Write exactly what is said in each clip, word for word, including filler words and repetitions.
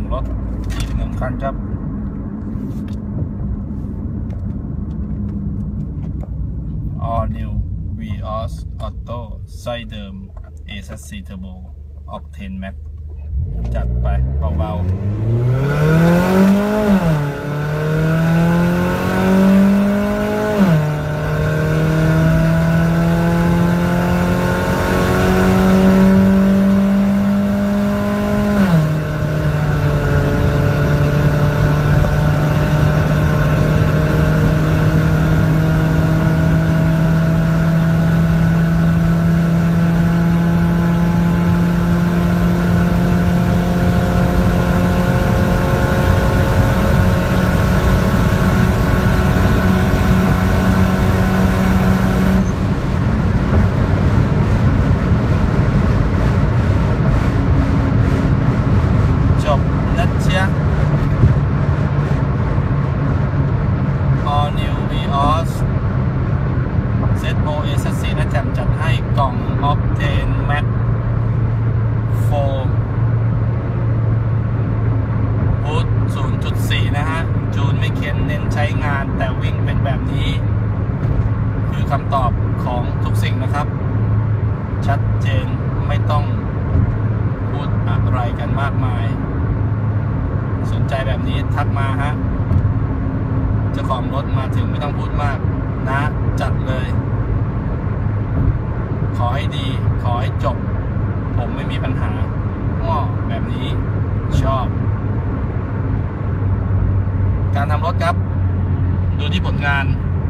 รถอีกหนึ่งคันครับ All New Vios Auto ไส้เดิม เอ แซด ซี Turbo Octane Max จัดไปเบาๆเอ แซด ซี นะแจมจัดให้กล่อง Octane Max โฟร์ บูท ศูนย์จุดสี่ นะฮะจูนไม่เค้นเน้นใช้งานแต่วิ่งเป็นแบบนี้คือคำตอบของทุกสิ่งนะครับชัดเจนไม่ต้องพูดอะไรกันมากมายสนใจแบบนี้ทักมาฮะเจ้าของรถมาถึงไม่ต้องพูดมากนะจัดเลยขอให้ดีขอให้จบผมไม่มีปัญหาอ้อแบบนี้ชอบการทำรถครับดูที่ผลงาน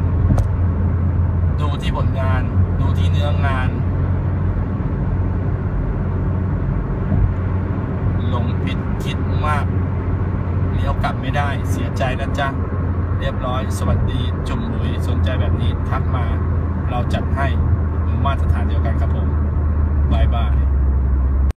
ดูที่ผลงานดูที่เนื้องานลงผิดคิดมากเลี้ยวกลับไม่ได้เสียใจนะจ๊ะเรียบร้อยสวัสดีจุ่มบุ๋ยสนใจแบบนี้ทักมาเราจัดให้